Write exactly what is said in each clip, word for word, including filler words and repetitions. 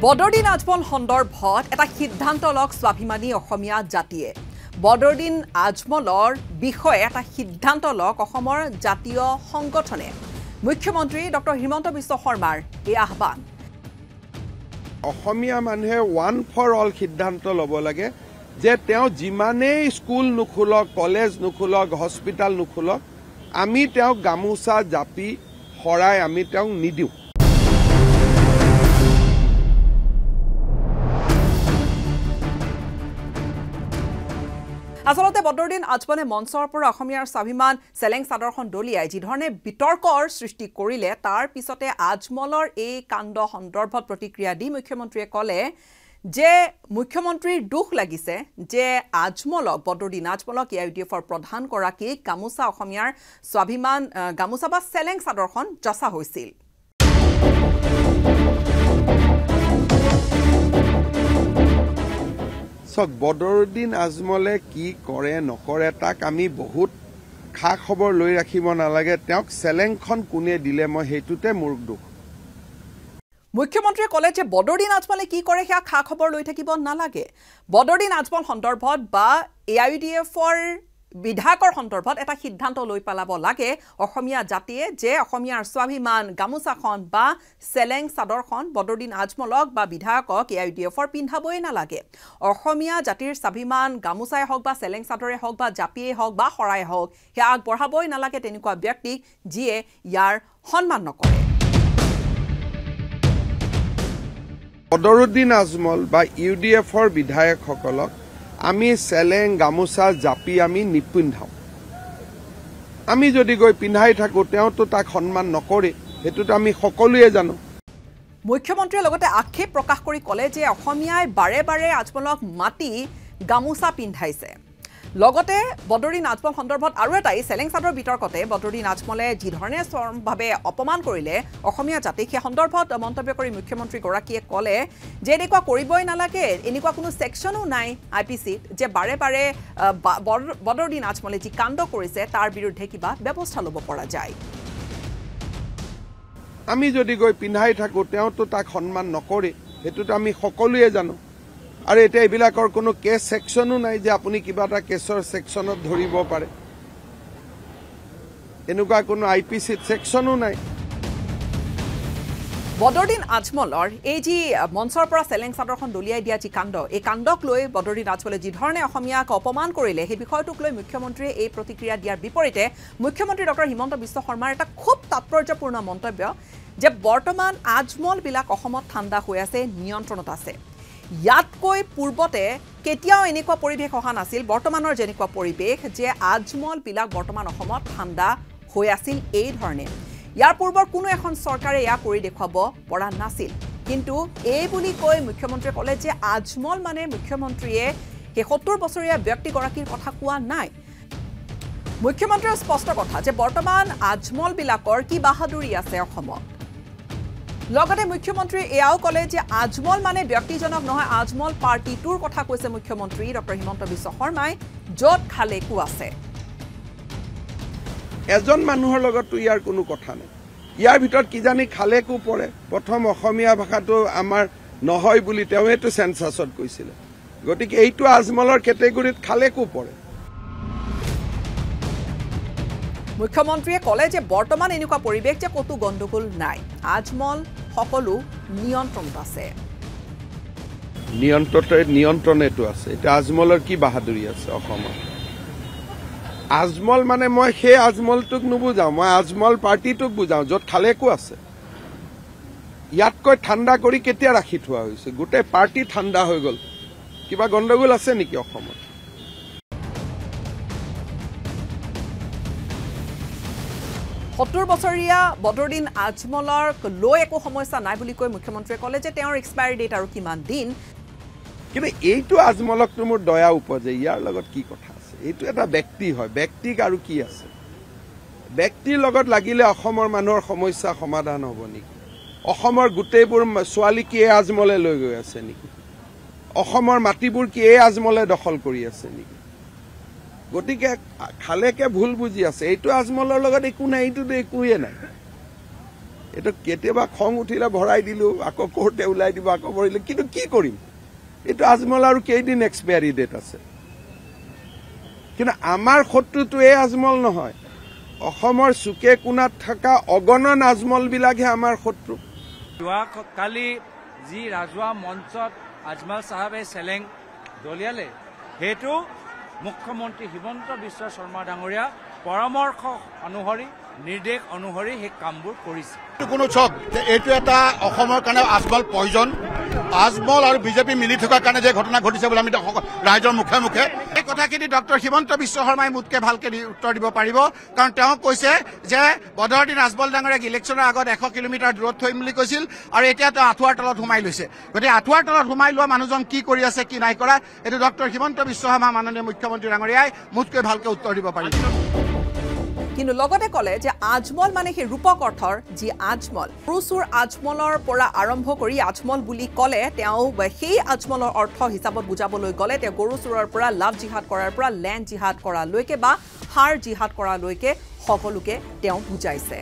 বদৰুদ্দিন আজমল সন্দৰ্ভত এটা সিদ্ধান্ত লওক স্বাভিমানী অসমীয়া জাতিয়ে বদৰুদ্দিন আজমলৰ বিষয়ে এটা সিদ্ধান্ত লওক অসমৰ জাতীয় সংগঠনে মুখ্যমন্ত্ৰী ডক্টৰ হিমন্ত বিশ্ব শৰ্মাৰ এই আহ্বান অসমীয়া মানুহে ওয়ান ফৰ অল সিদ্ধান্ত ল'ব লাগে যে তেওঁ যিমানেই স্কুল নুখুলক কলেজ নুখুলক হস্পিটাল নুখুলক আমি তেওঁক গামোচা জাপি হৰাই আমি তেওঁক নিদিওঁ আসলতে বদৰুদ্দিন আজমলে মঞ্চৰ পৰা অসমীয়াৰ স্বাভিমান চেলেং চাদৰখন দলিয়াই যি ধৰণে বিতৰ্কৰ সৃষ্টি কৰিলে তাৰ পিছতে আজমলৰ এই কাণ্ড সন্দৰ্ভত প্ৰতিক্ৰিয়া দি মুখ্যমন্ত্ৰীয়ে ক'লে যে মুখ্যমন্ত্ৰীৰ দুখ লাগিছে যে আজমলক বদৰুদ্দিন আজমলক এ আই ডি এফৰ প্ৰধান গৰাকী গামোচা অসমীয়াৰ স্বাভিমান গামোচা বা চেলেং চাদৰখন যচা হৈছিল বদৰুদ্দিন আজমলে কি কৰে নকৰে তাক আমি বহুত খা খবৰ লৈ ৰাখিব নালাগে তেওঁক চেলেংখন কোনে দিলে মই হেতুতে মোৰ দুখ মুখ্যমন্ত্ৰীয়ে ক'লে যে বদৰুদ্দিন আজমলে কি কৰে সেয়া খা খবৰ লৈ থাকিব নালাগে বদৰুদ্দিন আজমল সন্দৰ্ভত বা এ আই ডি এফৰ বিধায়কৰ সন্দৰ্ভত এটা সিদ্ধান্ত লৈ পেলাব লাগে অসমীয়া জাতিয়ে যে অসমীয়াৰ স্বাভিমান গামোচাখন বা চেলেং চাদৰখন বদৰুদ্দিন আজমলক বা বিধায়কক এ আই ডি এফৰ পিন্ধাবই নালাগে অসমীয়া জাতিৰ স্বাভিমান গামোচাই হওক বা চেলেং চাদৰে হওক বা জাপিয়ে হওক বা শৰাই হওক সেয়া আগবঢ়াবই নালাগে তেনেকুৱা ব্যক্তিক যিয়ে ইয়াৰ সন্মান নকৰে বদৰুদ্দিন আজমল বা ইউ ডি এফৰ বিধায়কসকলক আমি চেলেং গামোচা জাপি আমি নিপিন্ধাওঁ আমি যদি গৈ পিন্ধাই থাকো তেওঁতো তাক সন্মান নকৰে হেতুটো আমি সকলোৱে জানো মুখ্যমন্ত্ৰীয়ে লগতে আক্ষেপ প্ৰকাশ কৰি ক'লে যে অসমীয়াই বাৰে বাৰে আজমলক মাতি গামোচা পিন্ধাইছে লগতে বদৰুদ্দিন আজমল সন্দৰ্ভত আৰু এটা চেলেং চাদৰ বিতৰ্কতে বদৰুদ্দিন আজমলে যি ধৰণে চৰমভাৱে অপমান কৰিলে অসমীয়া জাতিক সেই সন্দৰ্ভত মন্তব্য কৰি মুখ্যমন্ত্ৰী গৰাকীয়ে ক'লে যে এনেকুৱা কৰিবই নালাগে এনেকুৱা কোনো ছেকশ্যনো নাই আই পি চিত যে বাৰে বাৰে বদৰুদ্দিন আজমলে যি কাণ্ড কৰিছে তাৰ বিৰুদ্ধে কিবা ব্যৱস্থা ল'ব পৰা যায় আমি যদি গৈ পিন্ধাই থাকো তেওঁতো তাক সন্মান নকৰে হেতুটো আমি সকলোৱে জানো আৰু এটা এইবিলাকৰ কোনো কেছ সেকশনো নাই যে আপুনি কিবা এটা কেছৰ সেকশনত ধৰিব পাৰে এনেকুৱা কোনো আই পি চিত সেকশনো নাই বদৰুদ্দিন আজমলৰ এই যি মঞ্চৰ পৰা চেলেং চাদৰখন দলিয়াই দিয়া যি কাণ্ড এই কাণ্ডক লৈ বদৰুদ্দিন আজমলে যি ধৰণে অসমীয়াক অপমান কৰিলে সেই বিষয়টোক লৈ মুখ্যমন্ত্ৰীয়ে এই প্ৰতিক্ৰিয়া দিয়াৰ বিপৰীতে মুখ্যমন্ত্ৰী ডক্টৰ হিমন্ত বিশ্ব শৰ্মাৰ এটা খুব তাৎপৰ্যপূৰ্ণ মন্তব্য যে বৰ্তমান আজমলবিলাক অসমত ঠাণ্ডা হৈ আছে নিয়ন্ত্ৰণত আছে ইয়াতকৈ পূৰ্বতে কেতিয়াও এনেকুৱা পৰিৱেশ অহা নাছিল বৰ্তমানৰ যেনেকুৱা পৰিৱেশ যে আজমলবিলাক বৰ্তমান অসমত ঠাণ্ডা হৈ আছিল এই ধৰণে ইয়াৰ পূৰ্বৰ কোনো এখন চৰকাৰে এয়া কৰি দেখুৱাব পৰা নাছিল কিন্তু এই বুলি কৈ মুখ্যমন্ত্ৰীয়ে ক'লে যে আজমল মানে মুখ্যমন্ত্ৰীয়ে সেই সত্তৰ বছৰীয়া ব্যক্তিগৰাকীৰ কথা কোৱা নাই মুখ্যমন্ত্ৰীৰ স্পষ্ট কথা যে বৰ্তমান আজমলবিলাকৰ কি বাহাদুৰি আছে অসমত লগতে মুখ্যমন্ত্ৰী এয়াও ক'লে যে আজমল মানে ব্যক্তিজনক নহয় আজমল পাৰ্টিটোৰ কথা কৈছে মুখ্যমন্ত্ৰী ডক্টৰ হিমন্ত বিশ্ব শৰ্মাই য'ত খালেকো আছে এজন মানুহৰ লগততো ইয়াৰ কোনো কথা নাই ইয়াৰ ভিতৰত কিজানি খালেকো পৰে প্ৰথম অসমীয়া ভাষাটো আমাৰ নহয় বুলি তেওঁৱেতো চেন্সাছত কৈছিলে গতিকে এইটো আজমলৰ কেটেগৰীত খালেকো পৰে মুখ্যমন্ত্ৰীয়ে ক'লে যে বৰ্তমান এনেকুৱা পৰিৱেশ যে কতো গণ্ডগোল নাই আজমল সকলো নিয়ন্ত্ৰণত আছে নিয়ন্ত্ৰণে নিয়ন্ত্ৰণেটো আছে এটা আজমলৰ কি বাহাদুৰি আছে অসমত আজমল মানে মই সেই আজমলটোক নুবুজাওঁ মই আজমল পাৰ্টিটোক বুজাওঁ য'ত খালেকো আছে ইয়াতকৈ ঠাণ্ডা কৰি কেতিয়া ৰাখি থোৱা হৈছে গোটেই পাৰ্টি ঠাণ্ডা হৈ গ'ল কিবা গণ্ডগোল আছে নেকি অসমত সত্তৰ বছৰীয়া বদৰুদ্দিন আজমলৰ লৈ একো সমস্যা নাই বুলি কৈ মুখ্যমন্ত্ৰীয়ে ক'লে যে তেওঁৰ এক্সপায়াৰী ডেট আৰু কিমান দিন কিন্তু এইটো আজমলকতো মোৰ দয়া উপজে ইয়াৰ লগত কি কথা আছে এইটো এটা ব্যক্তি হয় ব্যক্তিক আৰু কি আছে ব্যক্তিৰ লগত লাগিলে অসমৰ মানুহৰ সমস্যা সমাধান হ'ব নেকি অসমৰ গোটেইবোৰ ছোৱালী কি এই আজমলে লৈ গৈ আছে নেকি অসমৰ মাটিবোৰ কি এই আজমলে দখল কৰি আছে নেকি গতিকে খালেকে ভুল বুজি আছে এইটো আজমলৰ লগত একো নাই এইটো একোৱে নাই এইটো কেতিয়াবা খং উঠিলে ভৰাই দিলোঁ, আকৌ কোৰ্টে ওলাই দিব, আকৌ ভৰিলোঁ, কিন্তু কি কৰিম? এইটো আজমল আৰু কেইদিন এক্সপায়াৰী ডেট আছে। কিন্তু আমাৰ শত্ৰুটো এই আজমল নহয়, অসমৰ চুকে কোণাত থকা অগণন আজমলবিলাকহে আমাৰ শত্ৰু। যোৱাকালি যি ৰাজহুৱা মঞ্চত আজমল চাহাবে চেলেং দলিয়ালে, সেইটো মুখ্যমন্ত্ৰী হিমন্ত বিশ্ব শৰ্মা ডাঙৰীয়া পৰামৰ্শ অনুসৰি, নিৰ্দেশ অনুসৰি সেই কামবোৰ কৰিছে। কোনো চব এইটো এটা অসমৰ কাৰণে আজমল প্ৰয়োজন। আজমল আৰু বিজেপি মিলি থকাৰ কাৰণে যে ঘটনা ঘটিছে বুলি আমি ৰাইজৰ মুখে মুখে এই কথাখিনি ডক্টৰ হিমন্ত বিশ্ব শৰ্মাই মোতকে ভালকে উত্তৰ দিব পাৰিব, কাৰণ তেওঁ কৈছে যে বদৰুদ্দিন আজমল ডাঙৰীয়াক ইলেকশ্যনৰ আগত এশ কিলোমিটাৰ দূৰত থৈ বুলি কৈছিল, আৰু এতিয়া তেওঁ আঁঠুৱাৰ তলত সোমাই লৈছে। গতিকে আঁঠুৱাৰ তলত সোমাই লোৱা মানুহজন কি কৰি আছে, কি নাই কৰা, এইটো ডক্টৰ হিমন্ত বিশ্ব শৰ্মা মাননীয় মুখ্যমন্ত্ৰী ডাঙৰীয়াই মোতকৈ ভালকে উত্তৰ দিব পাৰিব। কিন্তু লগতে ক'লে যে আজমল মানে সেই ৰূপক অৰ্থৰ যি আজমল, সৰু আজমলৰ পৰা আৰম্ভ কৰি আজমল বুলি ক'লে তেওঁ সেই আজমলৰ অৰ্থ হিচাপত বুজাবলৈ গ'লে তেওঁ গৰু চোৰৰ পৰা লাভ জিহাদ কৰাৰ পৰা লেণ্ড জিহাদ কৰালৈকে বা সাৰ জিহাদ কৰালৈকে সকলোকে তেওঁ বুজাইছে।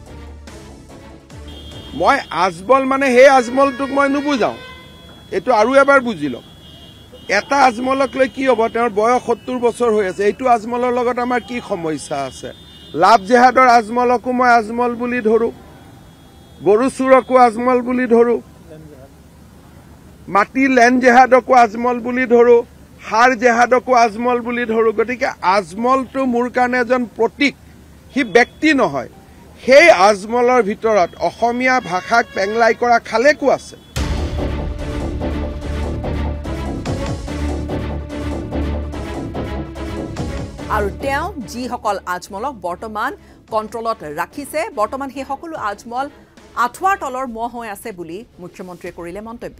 মই আজমল মানে সেই আজমলটোক মই নুবুজাওঁ, এইটো আৰু এবাৰ বুজি লওক। এটা আজমলক লৈ কি হ'ব? তেওঁৰ বয়স সত্তৰ বছৰ হৈ আছে। এইটো আজমলৰ লগত আমাৰ কি সমস্যা আছে? লাভ জেহাদৰ আজমলকো মই আজমল বুলি ধৰোঁ, গৰু চোৰকো আজমল বুলি ধৰোঁ, মাটি লেণ্ড জেহাদকো আজমল বুলি ধৰোঁ, সাৰ জেহাদকো আজমল বুলি ধৰোঁ। গতিকে আজমলটো মোৰ কাৰণে এজন প্ৰতীক, সি ব্যক্তি নহয়। সেই আজমলৰ ভিতৰত অসমীয়া ভাষাক পেংলাই কৰা খালেকো আছে। আৰু তেওঁ যিসকল আজমলক বৰ্তমান কণ্ট্ৰলত ৰাখিছে, বৰ্তমান সেই সকলো আজমল আঁঠুৱাৰ তলৰ মহ হৈ আছে বুলি মুখ্যমন্ত্ৰীয়ে কৰিলে মন্তব্য।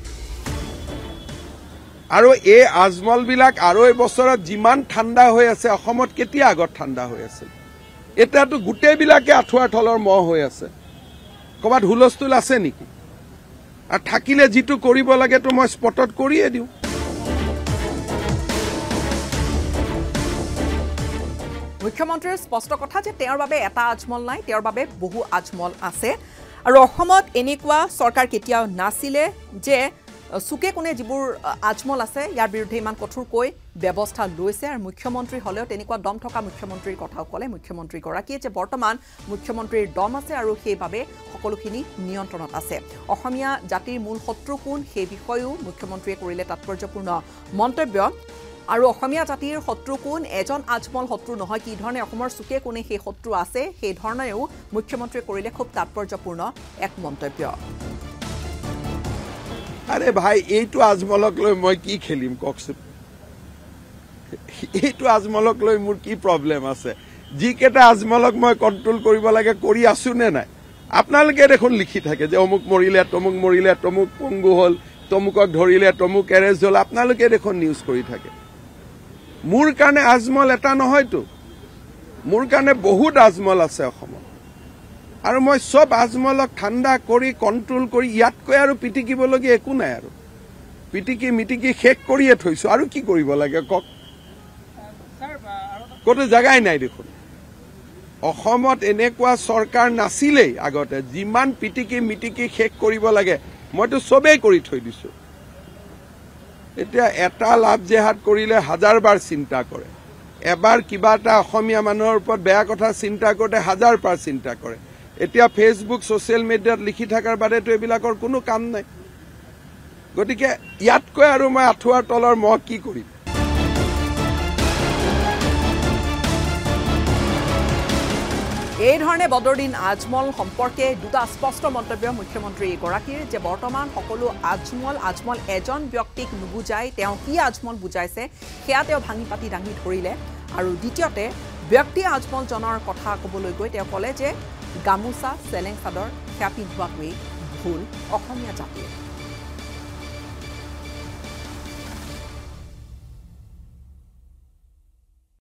আৰু এই আজমলবিলাক আৰু এই বছৰত যিমান ঠাণ্ডা হৈ আছে, অসমত কেতিয়া আগত ঠাণ্ডা হৈ আছিল? এতিয়াতো গোটেইবিলাকে আঁঠুৱাৰ তলৰ মহ হৈ আছে। ক'ৰবাত হুলস্থুল আছে নেকি? আৰু থাকিলে যিটো কৰিব লাগেতো মই স্পটত কৰিয়ে দিওঁ। মুখ্যমন্ত্ৰীৰ স্পষ্ট কথা যে তেওঁৰ বাবে এটা আজমল নাই, তেওঁৰ বাবে বহু আজমল আছে। আৰু অসমত এনেকুৱা চৰকাৰ কেতিয়াও নাছিলে যে চুকে কোণে যিবোৰ আজমল আছে ইয়াৰ বিৰুদ্ধে ইমান কঠোৰকৈ ব্যৱস্থা লৈছে। আৰু মুখ্যমন্ত্ৰী হ'লেও তেনেকুৱা দম থকা মুখ্যমন্ত্ৰীৰ কথাও ক'লে মুখ্যমন্ত্ৰীগৰাকীয়ে যে বৰ্তমান মুখ্যমন্ত্ৰীৰ দম আছে আৰু সেইবাবে সকলোখিনি নিয়ন্ত্ৰণত আছে। অসমীয়া জাতিৰ মূল শত্ৰু কোন সেই বিষয়েও মুখ্যমন্ত্ৰীয়ে কৰিলে তাৎপৰ্যপূৰ্ণ মন্তব্য। আৰু অসমীয়া জাতিৰ শত্ৰু কোন, এজন আজমল শত্ৰু নহয়, কি ধৰণে অসমৰ চুকে কোণে সেই শত্ৰু আছে সেই ধৰণেও মুখ্যমন্ত্ৰীয়ে কৰিলে খুব তাৎপৰ্যপূৰ্ণ এক মন্তব্য। আৰে ভাই, এইটো আজমলক লৈ মই কি খেলিম কওকচোন? এইটো আজমলক লৈ মোৰ কি প্ৰব্লেম আছে? যিকেইটা আজমলক মই কণ্ট্ৰল কৰিব লাগে কৰি আছো নে নাই? আপোনালোকে দেখোন লিখি থাকে যে অমুক মৰিলে, তমুক মৰিলে, তমুক পংগু হ'ল, তমুকক ধৰিলে, তমুক এৰেষ্ট হ'ল। আপোনালোকে দেখোন নিউজ কৰি থাকে। মোৰ কাৰণে আজমল এটা নহয়তো, মোৰ কাৰণে বহুত আজমল আছে অসমত। আৰু মই চব আজমলক ঠাণ্ডা কৰি কণ্ট্ৰল কৰি ইয়াতকৈ আৰু পিটিকিবলগীয়া একো নাই। আৰু পিটিকি মিটিকি শেষ কৰিয়ে থৈছো, আৰু কি কৰিব লাগে কওক? ক'তো জেগাই নাই দেখোন। অসমত এনেকুৱা চৰকাৰ নাছিলেই আগতে, যিমান পিটিকি মিটিকি শেষ কৰিব লাগে মইতো চবেই কৰি থৈ দিছো। এতিয়া এটা লাভ জেহাদ কৰিলে হাজাৰ বাৰ চিন্তা কৰে, এবাৰ কিবা এটা অসমীয়া মানুহৰ ওপৰত বেয়া কথা চিন্তা কৰোঁতে হাজাৰ বাৰ চিন্তা কৰে। এতিয়া ফেচবুক ছ'চিয়েল মিডিয়াত লিখি থকাৰ বাদেতো এইবিলাকৰ কোনো কাম নাই। গতিকে ইয়াতকৈ আৰু মই আঁঠুৱাৰ তলৰ মহ কি কৰিম? এই ধৰণে বদৰুদ্দিন আজমল সম্পৰ্কে দুটা স্পষ্ট মন্তব্য মুখ্যমন্ত্ৰীগৰাকীৰ যে বৰ্তমান সকলো আজমল আজমল এজন ব্যক্তিক নুবুজাই, তেওঁ কি আজমল বুজাইছে সেয়া তেওঁ ভাঙি পাতি দাঙি ধৰিলে। আৰু দ্বিতীয়তে ব্যক্তি আজমলজনৰ কথা ক'বলৈ গৈ তেওঁ ক'লে যে গামোচা চেলেং চাদৰ সেয়া পিন্ধোৱাটোৱেই ভুল অসমীয়া জাতিয়ে।